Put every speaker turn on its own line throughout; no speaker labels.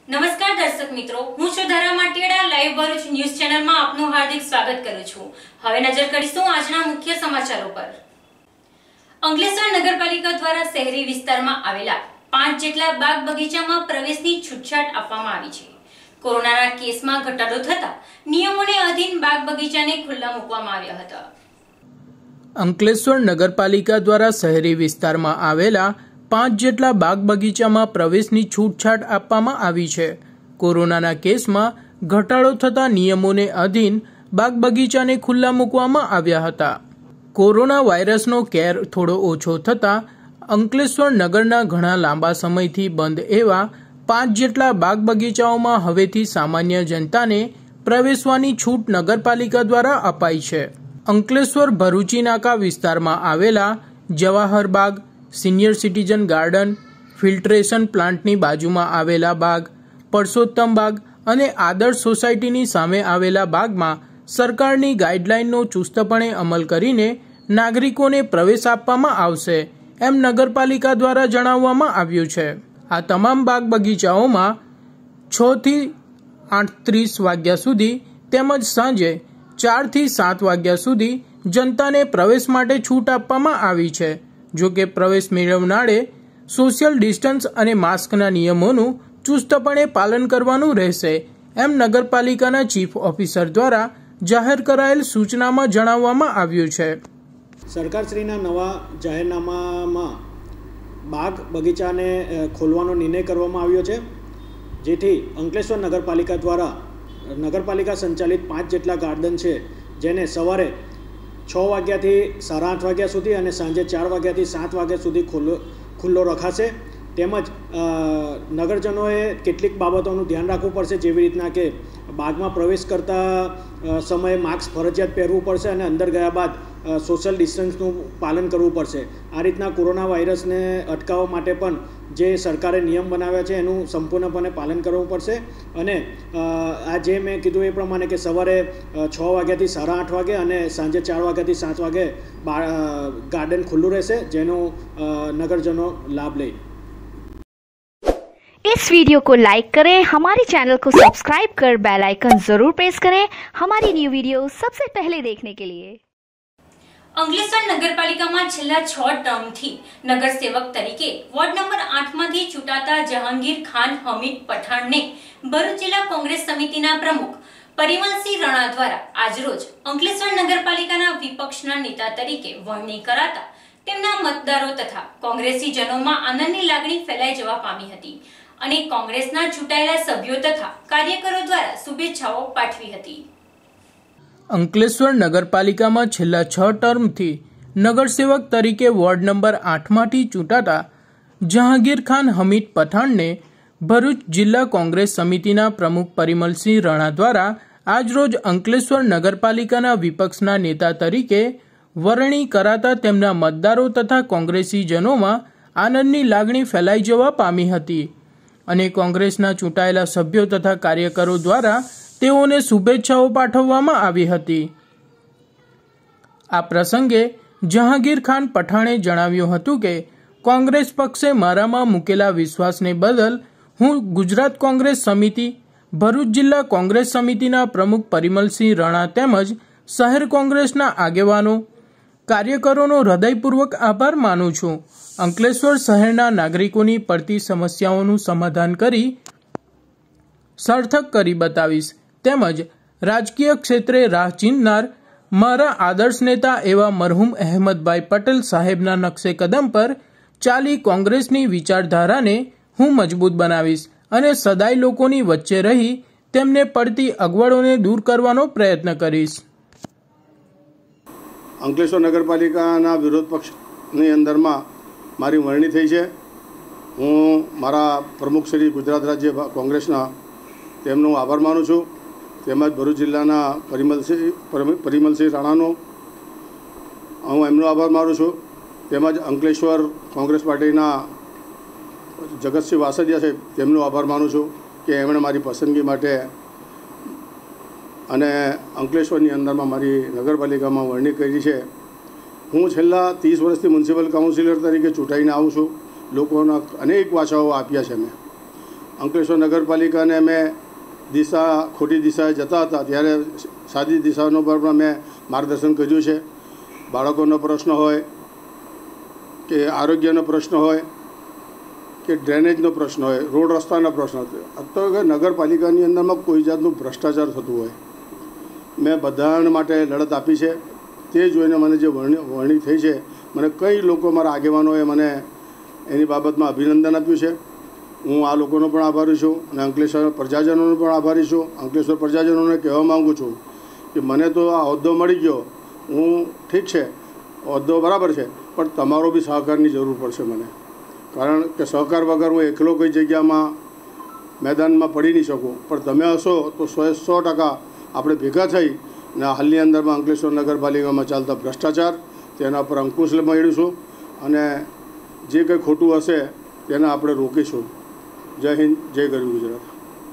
નમસ્કાર દર્શક મિત્રો, હું છું ધરા માટીડા. લાઈવ ભરૂચ ન્યૂઝ ચેનલમાં આપનું હાર્દિક સ્વાગત કરું છું. હવે નજર કરીશું આજના મુખ્ય સમાચારો પર. અંકલેશ્વર નગરપાલિકા દ્વારા શહેરી વિસ્તારમાં આવેલા 5 જેટલા બાગ બગીચામાં પ્રવેશની છૂટછાટ આપવામાં આવી છે. કોરોનાના કેસમાં ઘટાડો થતા નિયમોને અધીન બાગ બગીચાને ખુલ્લા મૂકવામાં આવ્યા હતા.
અંકલેશ્વર નગરપાલિકા દ્વારા શહેરી વિસ્તારમાં આવેલા 5 જેટલા બાગ બગીચામાં પ્રવેશની છૂટછાટ આપવામાં આવી છે. કોરોનાના કેસમાં ઘટાડો થતા નિયમોને અધીન બાગ બગીચાને ખુલ્લા મૂકવામાં આવ્યા હતા. કોરોના વાયરસનો કેર થોડો ઓછો થતાં અંકલેશ્વર નગરના ઘણા લાંબા સમયથી બંધ એવા 5 જેટલા બાગ બગીચાઓમાં હવેથી સામાન્ય જનતાને પ્રવેશવાની છૂટ નગરપાલિકા દ્વારા અપાઈ છે. અંકલેશ્વર ભરૂચી નાકા વિસ્તારમાં આવેલા Jawahar Bagh, senior citizen garden, filtration પ્લાન્ટની બાજુમાં આવેલા બાગ, પરસોત્તમ બાગ અને આદર્શ સોસાયટીની સામે આવેલા બાગમાં સરકારની ગાઈડલાઈનનો ચુસ્તપણે અમલ કરીને નાગરિકોને પ્રવેશ આપવામાં આવશે એમ નગરપાલિકા દ્વારા જણાવવામાં આવ્યું છે. આ તમામ બાગ બગીચાઓમાં 6 થી 8:30 વાગ્યા સુધી તેમજ સાંજે 4 થી 7 વાગ્યા સુધી જનતાને પ્રવેશ માટે છૂટ આપવામાં આવી છે. જો કે પ્રવેશ મેળવનારે સોશિયલ ડિસ્ટન્સ અને માસ્કના નિયમોનું ચુસ્તપણે પાલન કરવાનું રહેશે એમ નગરપાલિકાના ચીફ ઓફિસર દ્વારા જાહેર કરાયેલ સૂચનામાં જણાવવામાં આવ્યું છે.
સરકારશ્રીના નવા જાહેરનામામાં બાગ બગીચાને ખોલવાનો નિર્ણય કરવામાં આવ્યો છે, જેથી અંકલેશ્વર નગરપાલિકા દ્વારા નગરપાલિકા સંચાલિત 5 જેટલા ગાર્ડન છે, જેને સવારે 6 વાગ્યાથી 8:30 વાગ્યા સુધી અને સાંજે 4 વાગ્યાથી 7 વાગ્યા સુધી ખુલ્લો રખાશે. તેમજ નગરજનોએ કેટલીક બાબતોનું ધ્યાન રાખવું પડશે, જેવી રીતના કે બાગમાં પ્રવેશ કરતા સમયે માસ્ક ફરજિયાત પહેરવું પડશે અને અંદર ગયા બાદ સોશિયલ ડિસ્ટન્સનું પાલન કરવું પડશે. આ રીતના કોરોના વાયરસને અટકાવવા માટે પણ જે સરકારે નિયમ બનાવ્યા છે એનું સંપૂર્ણપણે પાલન કરવું પડશે. અને આ જે મેં કીધું એ પ્રમાણે કે સવારે 6 વાગ્યાથી 8:30 વાગે અને સાંજે 4 વાગ્યાથી 7 વાગે ગાર્ડન ખુલ્લું રહેશે, જેનો નગરજનો લાભ લે.
इस वीडियो को लाइक करें, हमारे चैनल को सब्सक्राइब कर बेल आइकन जरूर प्रेस करें हमारी न्यू वीडियो सबसे पहले देखने के लिए.
અંકલેશ્વર નગરપાલિકામાં છેલ્લા 6 ટર્મથી નગરસેવક તરીકે વોર્ડ નંબર 8 માંથી ચૂંટાતા જહાંગીર ખાન હમીદ પઠાણને ભરૂચ જિલ્લા કોંગ્રેસ સમિતિના પ્રમુખ પરિમલસિંહ રણા દ્વારા આજરોજ અંકલેશ્વર નગરપાલિકાના વિપક્ષના નેતા તરીકે વરણી કરાતા તેમના મતદારો તથા કોંગ્રેસીજનોમાં આનંદની લાગણી ફેલાઈ જવા પામી હતી અને કોંગ્રેસના ચૂંટાયેલા સભ્યો તથા કાર્યકરો દ્વારા શુભેચ્છાઓ પાઠવી હતી.
અંકલેશ્વર નગરપાલિકામાં છેલ્લા 6 ટર્મથી નગરસેવક તરીકે વોર્ડ નંબર 8 માંથી ચૂંટાતા જહાંગીર ખાન હમીદ પઠાણને ભરૂચ જિલ્લા કોંગ્રેસ સમિતિના પ્રમુખ પરિમલસિંહ રણા દ્વારા આજરોજ અંકલેશ્વર નગરપાલિકાના વિપક્ષના નેતા તરીકે વરણી કરાતા તેમના મતદારો તથા કોંગ્રેસીજનોમાં આનંદની લાગણી ફેલાઈ જવા પામી હતી અને કોંગ્રેસના ચૂંટાયેલા સભ્યો તથા કાર્યકરો દ્વારા તેઓને શુભેચ્છાઓ પાઠવવામાં આવી હતી. આ પ્રસંગે જહાંગીર ખાન પઠાણે જણાવ્યું હતું કે કોંગ્રેસ પક્ષે મારામાં મૂકેલા વિશ્વાસને બદલ હું ગુજરાત કોંગ્રેસ સમિતિ, ભરૂચ જિલ્લા કોંગ્રેસ સમિતિના પ્રમુખ પરિમલસિંહ રણા તેમજ શહેર કોંગ્રેસના આગેવાનો, કાર્યકરોનો હૃદયપૂર્વક આભાર માનું છું. અંકલેશ્વર શહેરના નાગરિકોની પડતી સમસ્યાઓનું સમાધાન કરી સાર્થક કરી બતાવીશ તેમજ રાજકીય ક્ષેત્રે રાહ ચીંધનાર મારા આદર્શ નેતા એવા મરહુમ અહેમદભાઈ પટેલ સાહેબના નકશે કદમ પર ચાલી કોંગ્રેસની વિચારધારાને હું મજબૂત બનાવીશ અને સદાય લોકોની વચ્ચે રહી તેમને પડતી અગવડોને દૂર કરવાનો પ્રયત્ન કરીશ.
અંકલેશ્વર નગરપાલિકાના વિરોધ પક્ષની અંદરમાં મારી વરણી થઈ છે. હું મારા પ્રમુખ શ્રી ગુજરાત રાજ્ય કોંગ્રેસના તેમનો આભાર માનું છું. તેમજ ભરૂચ જિલ્લાના પરિમલસિંહ રાણાનો હું એમનો આભાર માનું છું. તેમજ અંકલેશ્વર કોંગ્રેસ પાર્ટીના જગતસિંહ વાસદિયા છે તેમનો આભાર માનું છું કે એમણે મારી પસંદગી માટે અને અંકલેશ્વરની અંદરમાં મારી નગરપાલિકામાં વરણી કરી છે. હું છેલ્લા 30 વર્ષથી મ્યુનિસિપલ કાઉન્સિલર તરીકે ચૂંટાઈને આવું છું. લોકોના અનેક વાચાઓ આપ્યા છે મેં અંકલેશ્વર નગરપાલિકાને મેં ખોટી દિશાએ જતા હતા ત્યારે સાદી દિશાનો પર પણ મેં માર્ગદર્શન કર્યું છે. બાળકોનો પ્રશ્ન હોય કે આરોગ્યનો પ્રશ્ન હોય કે ડ્રેનેજનો પ્રશ્ન હોય, રોડ રસ્તાના પ્રશ્ન હોય, અથવા કે નગરપાલિકાની અંદરમાં કોઈ જાતનું ભ્રષ્ટાચાર થતું હોય, મેં બધા માટે લડત આપી છે. તે જોઈને મને જે વરણી થઈ છે, મને કઈ લોકો મારા આગેવાનોએ મને એની બાબતમાં અભિનંદન આપ્યું છે. હું આ લોકોનો પણ આભારી છું અને અંકલેશ્વર પ્રજાજનોનો પણ આભારી છું. અંકલેશ્વર પ્રજાજનોને કહેવા માગું છું કે મને તો આ હોદ્દો મળી ગયો, હું ઠીક છે, હોદ્દો બરાબર છે, પણ તમારો બી સહકારની જરૂર પડશે મને. કારણ કે સહકાર વગર હું એકલો કઈ જગ્યામાં મેદાનમાં પડી નહીં શકું, પણ તમે હશો તો 100% આપણે ભેગા થઈ અને હાલની અંદરમાં અંકલેશ્વર નગરપાલિકામાં ચાલતા ભ્રષ્ટાચાર તેના પર અંકુશ મેળવીશું અને જે કંઈ ખોટું હશે તેને આપણે રોકીશું. जय हिंद, जय गरीब गुजरात.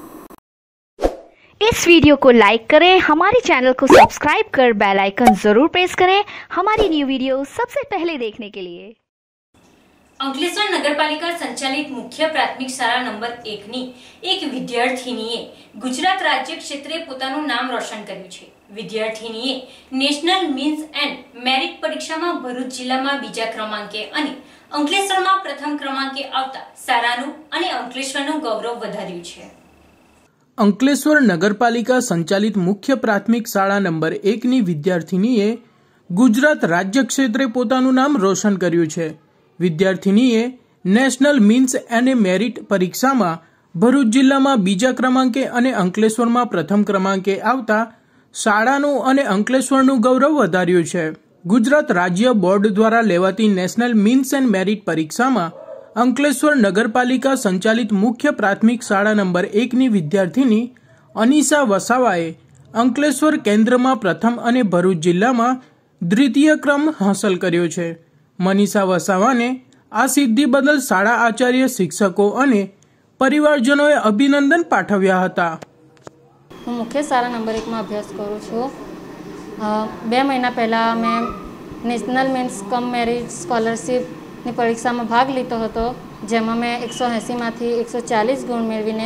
इस वीडियो को लाइक करें, हमारे चैनल को सब्सक्राइब कर बेल आइकन जरूर प्रेस करें हमारी न्यू वीडियो सबसे पहले देखने के लिए.
અંકલેશ્વર નગરપાલિકા સંચાલિત મુખ્ય પ્રાથમિક શાળા નંબર 1 ની એક વિદ્યાર્થીનીએ ગુજરાત રાજ્ય ક્ષેત્રે પોતાનું નામ રોશન કર્યું છે. વિદ્યાર્થીનીએ નેશનલ મીન્સ એન્ડ મેરિટ પરીક્ષામાં ભરૂચ જિલ્લામાં બીજા ક્રમાંકે અને અંકલેશ્વરમાં પ્રથમ ક્રમાંકે આવતા શાળાનું અને અંકલેશ્વરનું ગૌરવ વધાર્યું છે.
અંકલેશ્વર નગરપાલિકા સંચાલિત મુખ્ય પ્રાથમિક શાળા નંબર 1 ની વિદ્યાર્થીનીએ ગુજરાત રાજ્ય ક્ષેત્રે પોતાનું નામ રોશન કર્યું છે. વિદ્યાર્થીનીએ નેશનલ મીન્સ એન્ડ મેરિટ પરીક્ષામાં ભરૂચ જિલ્લામાં બીજા ક્રમાંકે અને અંકલેશ્વરમાં પ્રથમ ક્રમાંકે આવતા શાળાનું અને અંકલેશ્વરનું ગૌરવ વધાર્યું છે. ગુજરાત રાજ્ય બોર્ડ દ્વારા લેવાતી નેશનલ મીન્સ એન્ડ મેરિટ પરીક્ષામાં અંકલેશ્વર નગરપાલિકા સંચાલિત મુખ્ય પ્રાથમિક શાળા નંબર 1 ની વિદ્યાર્થીની અનિશા વસાવાએ અંકલેશ્વર કેન્દ્રમાં પ્રથમ અને ભરૂચ જિલ્લામાં દ્વિતીય ક્રમ હાંસલ કર્યો છે. મનીષા વસાવાને આ સિદ્ધિ બદલ શાળા આચાર્ય, શિક્ષકો અને પરિવારજનોએ અભિનંદન પાઠવ્યા હતા.
હું મુખ્ય શાળા નંબર 1 માં અભ્યાસ કરું છું. 2 મહિના પહેલાં મેં નેશનલ મીન્સ કમ મેરિટ સ્કોલરશીપની પરીક્ષામાં ભાગ લીધો હતો, જેમાં મેં 180માંથી 140 ગુણ મેળવીને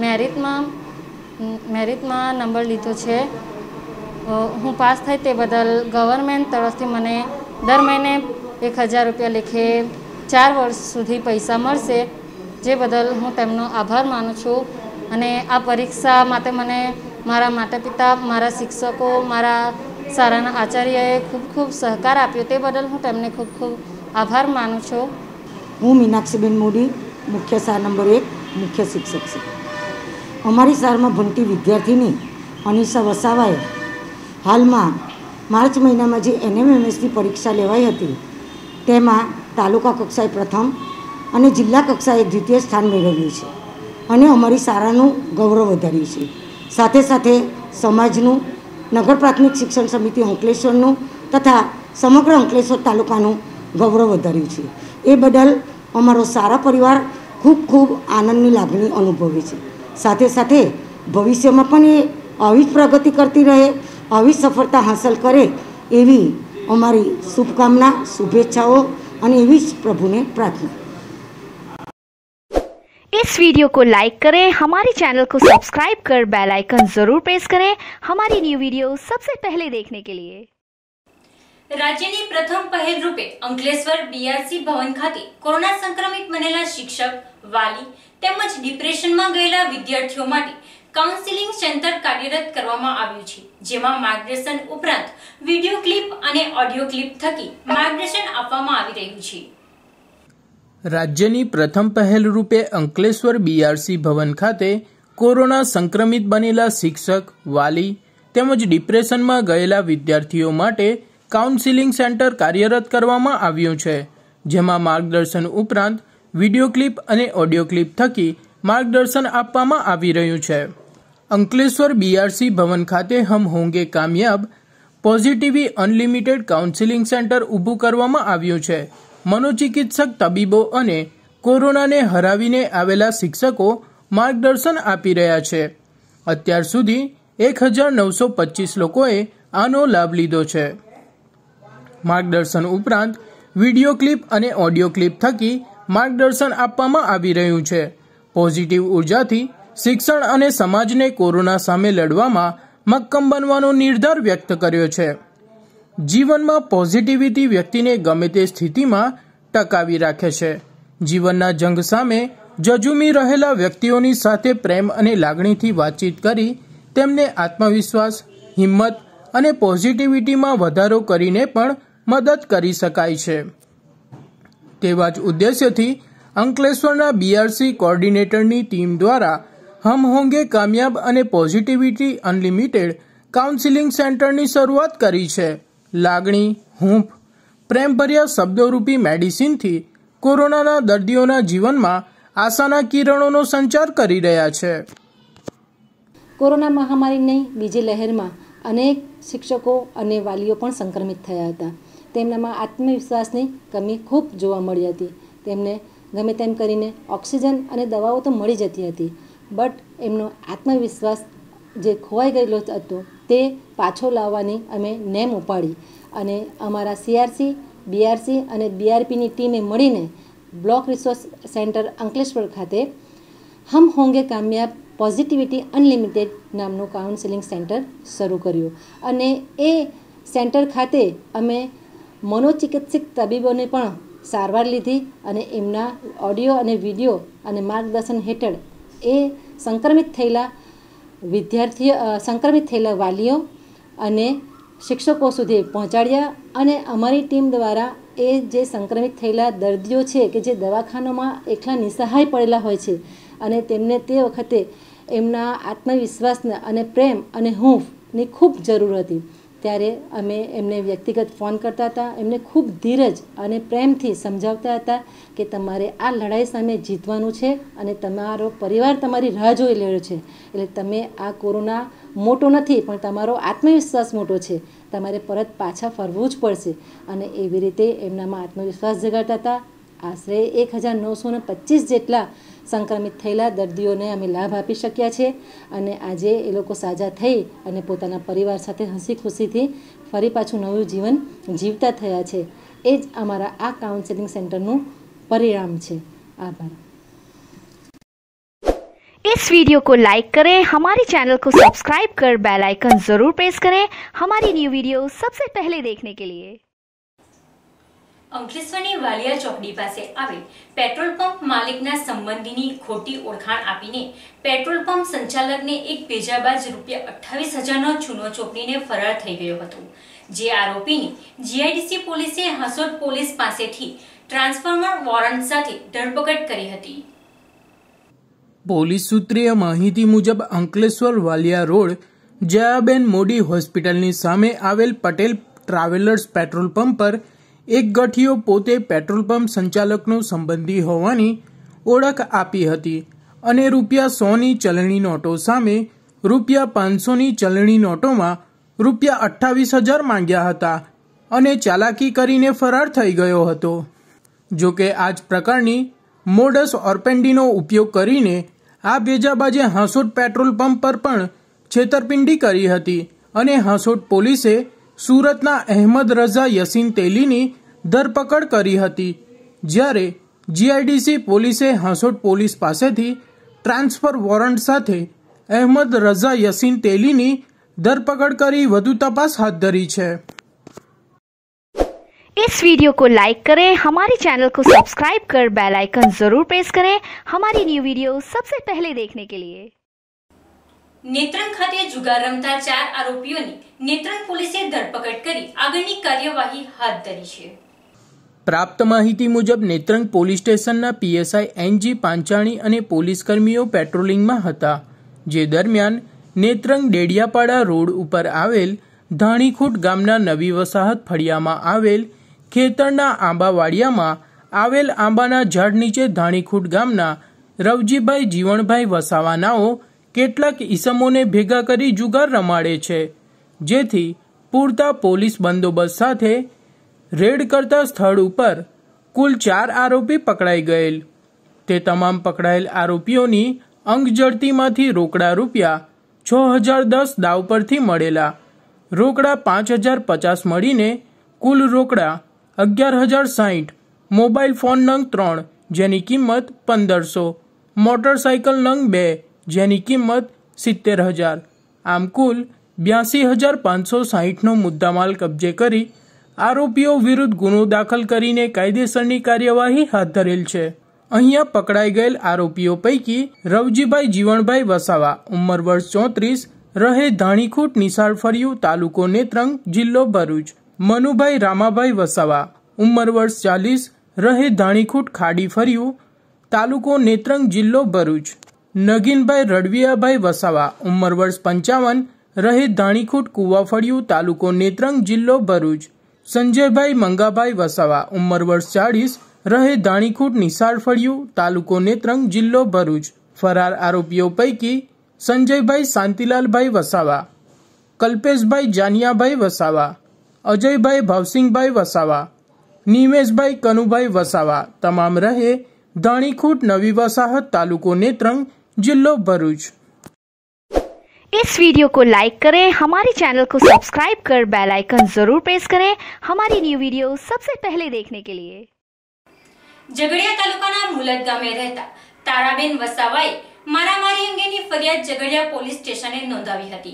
મેરિટમાં નંબર લીધો છે. હું પાસ થઈ તે બદલ ગવર્મેન્ટ તરફથી મને દર મહિને 1000 રૂપિયા લેખે 4 વર્ષ સુધી પૈસા મળશે, જે બદલ હું તેમનો આભાર માનું છું. અને આ પરીક્ષા માટે મને મારા માતા પિતા, મારા શિક્ષકો, મારા શાળાના આચાર્યએ ખૂબ ખૂબ સહકાર આપ્યો, તે બદલ હું તેમને ખૂબ ખૂબ આભાર માનું છું.
હું મીનાક્ષીબેન મોદી, મુખ્ય શાળા નંબર 1 મુખ્ય શિક્ષક છું. અમારી શાળામાં ભણતી વિદ્યાર્થીની અનિશા વસાવાએ હાલમાં માર્ચ મહિનામાં જે NMMSની પરીક્ષા લેવાઈ હતી તેમાં તાલુકા કક્ષાએ પ્રથમ અને જિલ્લા કક્ષાએ દ્વિતીય સ્થાન મેળવ્યું છે અને અમારી શાળાનું ગૌરવ વધાર્યું છે. સાથે સાથે સમાજનું, નગર પ્રાથમિક શિક્ષણ સમિતિ અંકલેશ્વરનું તથા સમગ્ર અંકલેશ્વર તાલુકાનું ગૌરવ વધાર્યું છે. એ બદલ અમારો સારા પરિવાર ખૂબ ખૂબ આનંદની લાગણી અનુભવે છે. સાથે સાથે ભવિષ્યમાં પણ એ આવી જ પ્રગતિ કરતી રહે, આવી સફળતા હાંસલ કરે એવી અમારી શુભકામના, શુભેચ્છાઓ અને એવી જ પ્રભુને પ્રાર્થના.
इस वीडियो को लाइक करें, हमारे चैनल को सब्सक्राइब कर बेल आइकन जरूर प्रेस करें हमारी न्यू वीडियो सबसे पहले देखने के लिए.
રાજ્યની પ્રથમ પહેલ રૂપે અંકલેશ્વર BRC ભવન ખાતે કોરોના સંક્રમિત બનેલા શિક્ષક, વાલી તેમજ ડિપ્રેશનમાં ગયેલા વિદ્યાર્થીઓ માટે કાઉન્સિલિંગ સેન્ટર કાર્યરત કરવામાં આવ્યું છે, જેમાં માર્ગદર્શન ઉપરાંત વિડિયો ક્લિપ અને ઓડિયો ક્લિપ થકી માર્ગદર્શન આપવામાં આવી રહ્યું છે.
રાજ્યની પ્રથમ પહેલ રૂપે અંકલેશ્વર BRC ભવન ખાતે કોરોના સંક્રમિત બનેલા શિક્ષક, વાલી તેમજ ડિપ્રેશનમાં ગયેલા વિદ્યાર્થીઓ માટે કાઉન્સિલિંગ સેન્ટર કાર્યરત કરવામાં આવ્યું છે, જેમાં માર્ગદર્શન ઉપરાંત વિડિયો ક્લિપ અને ઓડિયો ક્લિપ થકી માર્ગદર્શન આપવામાં આવી રહ્યું છે. અંકલેશ્વર BRC ભવન ખાતે Hum Honge Kamyab positivity unlimited counselling centre ઊભું કરવામાં આવ્યું છે. મનોચિકિત્સક, તબીબો અને કોરોનાને હરાવીને આવેલા શિક્ષકો માર્ગદર્શન આપી રહ્યા છે. અત્યાર સુધી 1925 લોકોએ આનો લાભ લીધો છે. માર્ગદર્શન ઉપરાંત વિડિયો ક્લિપ અને ઓડિયો ક્લિપ થકી માર્ગદર્શન આપવામાં આવી રહ્યું છે. પોઝિટિવ ઉર્જાથી શિક્ષણ અને સમાજને કોરોના સામે લડવામાં મક્કમ બનવાનો નિર્ધાર વ્યક્ત કર્યો છે. જીવનમાં પોઝિટિવિટી વ્યક્તિને ગમે તે સ્થિતિમાં ટકાવી રાખે છે. જીવનના જંગ સામે જજુમી રહેલા વ્યક્તિઓની સાથે પ્રેમ અને લાગણીથી વાતચીત કરી તેમને આત્મવિશ્વાસ, હિંમત અને પોઝિટિવિટીમાં વધારો કરીને પણ મદદ કરી શકાય છે. તેવા જ ઉદ્દેશ્યથી અંકલેશ્વરના બીઆરસી કોઓર્ડિનેટરની ટીમ દ્વારા હમ હોંગે કામયાબ અને પોઝિટિવિટી અનલિમિટેડ કાઉન્સિલિંગ સેન્ટરની શરૂઆત કરી છે. લાગણી, હૂંફ, પ્રેમભર્યા શબ્દોરૂપી મેડિસિનથી કોરોનાના દર્દીઓના જીવનમાં આશાના કિરણોનો સંચાર કરી રહ્યા છે.
કોરોના મહામારીની બીજી લહેરમાં અનેક શિક્ષકો અને વાલીઓ પણ સંક્રમિત થયા હતા. તેમનામાં આત્મવિશ્વાસની કમી ખૂબ જોવા મળી હતી. તેમને ગમે તેમ કરીને ઓક્સિજન અને દવાઓ તો મળી જતી હતી, બટ એમનો આત્મવિશ્વાસ જે ખોવાઈ ગયેલો હતો તે પાછો લાવવાની અમે નેમ ઉપાડી અને અમારા સીઆરસી, બીઆરસી અને બીઆરપીની ટીમે મળીને બ્લોક રિસોર્સ સેન્ટર અંકલેશ્વર ખાતે હમ હોંગે કામયાબ પોઝિટિવિટી અનલિમિટેડ નામનું કાઉન્સેલિંગ સેન્ટર શરૂ કર્યું અને એ સેન્ટર ખાતે અમે મનોચિકિત્સક તબીબોને પણ સારવાર લીધી અને એમના ઓડિયો અને વિડીયો અને માર્ગદર્શન હેઠળ એ સંક્રમિત થયેલા વાલીઓ અને શિક્ષકો સુધી પહોંચાડ્યા અને અમારી ટીમ દ્વારા એ જે સંક્રમિત થયેલા દર્દીઓ છે કે જે દવાખાનામાં એકલા નિસહાય પડેલા હોય છે અને તેમને તે વખતે એમના આત્મવિશ્વાસના અને પ્રેમ અને હૂંફની ખૂબ જરૂર હતી, ત્યારે અમે એમને વ્યક્તિગત ફોન કરતા હતા, એમને ખૂબ ધીરજ અને પ્રેમથી સમજાવતા હતા કે તમારે આ લડાઈ સામે જીતવાનું છે અને તમારો પરિવાર તમારી રાહ જોઈ રહ્યો છે. એટલે તમે આ કોરોના મોટો નથી પણ તમારો આત્મવિશ્વાસ મોટો છે, તમારે પરત પાછા ફરવું જ પડશે અને એવી રીતે એમનામાં આત્મવિશ્વાસ જગાડતા હતા. આશરે 1925 જેટલા સંક્રમિત થયેલા દર્દીઓને અમે લાભ આપી શક્યા છે અને આજે એ લોકો સાજા થઈ અને પોતાના પરિવાર સાથે હસી ખુશીથી ફરી પાછું નવું જીવન જીવતા થયા છે. એ જ અમારા આ કાઉન્સેલિંગ સેન્ટરનું परिणाम છે. आभार.
इस वीडियो को लाइक करें, हमारे चैनल को सब्सक्राइब कर बेल आइकन जरूर प्रेस करें हमारी न्यू वीडियो सबसे पहले देखने के लिए.
અંકલેશ્વરની વાલિયા ચોકડી પાસે આવેલ પેટ્રોલ પંપ માલિકના સંબંધીની ખોટી ઓળખાણ આપીને પેટ્રોલ પંપ સંચાલકને એક ભેજાબાજ ₹28,000નો ચૂનો ચોપડીને ફરાર થઈ ગયો હતો. જે આરોપીની જીઆઈડીસી પોલીસે હસોદ પોલીસ પાસેથી ટ્રાન્સફોર્મર વોરંટ સાથે ધરપકડ કરી હતી.
પોલીસ સૂત્રીય માહિતી મુજબ અંકલેશ્વર વાલિયા રોડ જયાબેન મોદી હોસ્પિટલની સામે આવેલ પટેલ ટ્રાવેલર્સ પેટ્રોલ પંપ પર એક ગઠિયો પોતે પેટ્રોલ પંપ સંચાલકનો સંબંધી હોવાની ઓળખ આપી હતી અને ₹100ની ચલણી નોટો સામે ₹500ની ચલણી નોટોમાં ₹28,000 માંગ્યા હતા અને ચાલાકી કરીને ફરાર થઈ ગયો હતો. જોકે આ જ પ્રકારની મોડસ ઓર્પેન્ડીનો ઉપયોગ કરીને આ ભેજાબાજે હાંસોટ પેટ્રોલ પંપ પર પણ છેતરપિંડી કરી હતી અને હાંસોટ પોલીસે સુરતના અહેમદ રઝા યસીન તેલીની ધરપકડ કરી હતી. જ્યારે જીઆઈડીસી પોલીસે હાંસોટ પોલીસ પાસેથી ટ્રાન્સફર વોરંટ સાથે અહેમદ રઝા યસીન તેલીની ધરપકડ કરી વધુ તપાસ હાથ ધરી છે.
इस वीडियो को लाइक करें, हमारे चैनल को सब्सक्राइब कर बेल आइकन जरूर प्रेस करें हमारी न्यू वीडियो सबसे पहले देखने के लिए.
નેત્રંગ ખાતે જુગાર રમતા 4 આરોપીઓની નેત્રંગ પોલીસે ધરપકડ કરી આગળની કાર્યવાહી હાથ ધરી છે.
પ્રાપ્ત માહિતી મુજબ નેત્રંગ પોલીસ સ્ટેશનના પીએસઆઈ એનજી પાંચાણી અને પોલીસ કર્મીઓ પેટ્રોલિંગમાં હતા. જે દરમિયાન નેત્રંગ ડેડિયાપાડા રોડ ઉપર આવેલ ધાણીખૂટ ગામના નવી વસાહત ફળિયામાં આવેલ ખેતરના આંબાવાડિયામાં આવેલ આંબાના ઝાડ નીચે ધાણીખૂટ ગામના રવજીભાઈ જીવણભાઈ વસાવાનાઓ કેટલાક ઈસમોને ભેગા કરી જુગાર રમાડે છે. જેથી પૂરતા પોલીસ બંદોબસ્ત સાથે રેડ કરતા સ્થળ ઉપર કુલ 4 આરોપી પકડાઈ ગયેલ. તે તમામ પકડાયેલ આરોપીઓની અંગજડતીમાંથી રોકડા ₹6,010 દાવ પરથી મળેલા, રોકડા 5,050 મળીને કુલ રોકડા 11,060, મોબાઈલ ફોન નંગ 3 જેની કિંમત 1,500, મોટરસાયકલ નંગ 2 જેની કિંમત 70,000 આમ કુલ 82,560નો મુદ્દામાલ કબજે કરી આરોપીઓ વિરુદ્ધ ગુનો દાખલ કરીને કાયદેસરની કાર્યવાહી હાથ ધરેલ છે। અહીંયા પકડાઈ ગયેલ આરોપીઓ પૈકી રવજીભાઈ જીવણભાઈ વસાવા ઉંમર વર્ષ 34 રહે ધાણીખૂટ નિશાળ ફળિયું તાલુકો નેત્રંગ જિલ્લો ભરૂચ, મનુભાઈ રામાભાઈ વસાવા ઉંમર વર્ષ 40 રહે ધાણીખૂટ ખાડી ફળિયું તાલુકો નેત્રંગ જિલ્લો ભરૂચ, નગીનભાઈ રડવિયાભાઈ વસાવા ઉંમર વર્ષ 55 રહે ધાણીખૂટ કુવા ફળિયું તાલુકો નેત્રંગ જિલ્લો ભરૂચ, સંજયભાઈ મંગાભાઈ વસાવા ઉંમર વર્ષ 40 રહે ધાણીખૂટ નિશાળ ફળિયું તાલુકો નેત્રંગ જિલ્લો ભરૂચ। ફરાર આરોપીઓ પૈકી સંજયભાઈ શાંતિલાલભાઈ વસાવા, કલ્પેશભાઈ જાનિયાભાઈ વસાવા, અજયભાઈ ભવસિંહભાઈ વસાવા, નિમેશભાઈ કનુભાઈ વસાવા તમામ રહે ધાણીખૂટ નવી વસાહત तालुको नेत्रंग जिलो भरूच।
इस वीडियो को लाइक करें, हमारे चैनल को सब्सक्राइब कर बेल आइकन जरूर प्रेस करें हमारी न्यू वीडियो सबसे पहले देखने के लिए।
ઝઘડિયા તાલુકાના મુલદ ગામે રહેતા તારાબેન વસાવાએ મારામારી અંગેની ફરિયાદ ઝઘડિયા પોલીસ સ્ટેશને નોંધાવી હતી।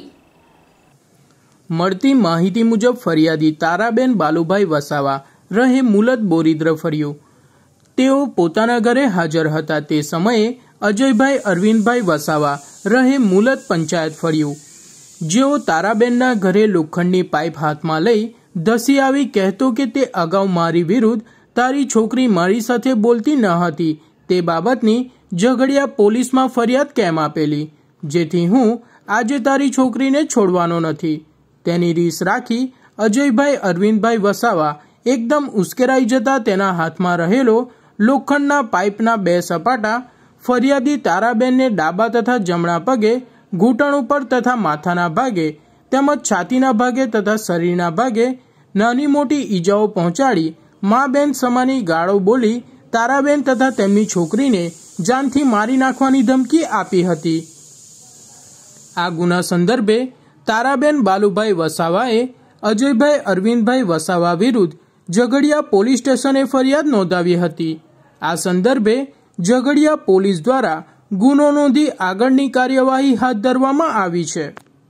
મળતી માહિતી મુજબ ફરિયાદી તારાબેન બાલુભાઈ વસાવા રહે મુલદ બોરીદ્ર ફળિયું તેઓ પોતાના ઘરે હાજર હતા। તે સમયે અજયભાઈ અરવિંદભાઈ વસાવા રહે મુલદ પંચાયત ફળિયું જેઓ તારાબેનના ઘરે લોખંડની પાઇપ હાથમાં લઈ ધસી આવી કહેતો કે તે અગાઉ મારી વિરુદ્ધ તારી છોકરી મારી સાથે બોલતી ન હતી તે બાબતની ઝઘડિયા પોલીસમાં ફરિયાદ કેમ આપેલી, જેથી હું આજે તારી છોકરીને છોડવાનો નથી। તેની રીસ રાખી અજયભાઈ અરવિંદભાઈ વસાવા એકદમ ઉશ્કેરાઈ જતા તેના હાથમાં રહેલો લોખંડના પાઇપના 2 સપાટા ફરિયાદી તારાબેનને ડાબા તથા જમણા પગે, ઘૂંટણ ઉપર તથા માથાના ભાગે તેમજ છાતીના ભાગે તથા શરીરના ભાગે નાની મોટી ઈજાઓ પહોંચાડી મા બેન સમાની ગાળો બોલી તારાબેન તથા તેમની છોકરીને જાનથી મારી નાખવાની ધમકી આપી હતી। આ ગુના સંદર્ભે તારાબેન બાલુભાઈ વસાવાએ અજયભાઈ અરવિંદભાઈ વસાવા વિરુદ્ધ ઝઘડિયા પોલીસ સ્ટેશને ફરિયાદ નોંધાવી હતી। આ સંદર્ભે ઝઘડિયા પોલીસ દ્વારા ગુનો નોંધી આગળની કાર્યવાહી હાથ ધરવામાં આવી છે।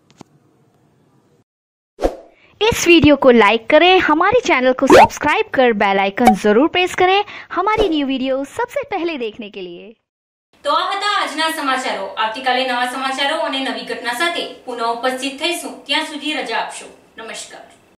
इस वीडियो को लाइक करें, हमारे चैनल को सब्सक्राइब कर बेल आइकन जरूर प्रेस करें हमारी न्यू वीडियो सबसे पहले देखने के लिए।
તો આ હતા આજના સમાચારો। આવતીકાલે નવા સમાચારો અને નવી ઘટના સાથે પુનઃ ઉપસ્થિત થઈશું। ત્યાં સુધી રજા આપશો। નમસ્કાર।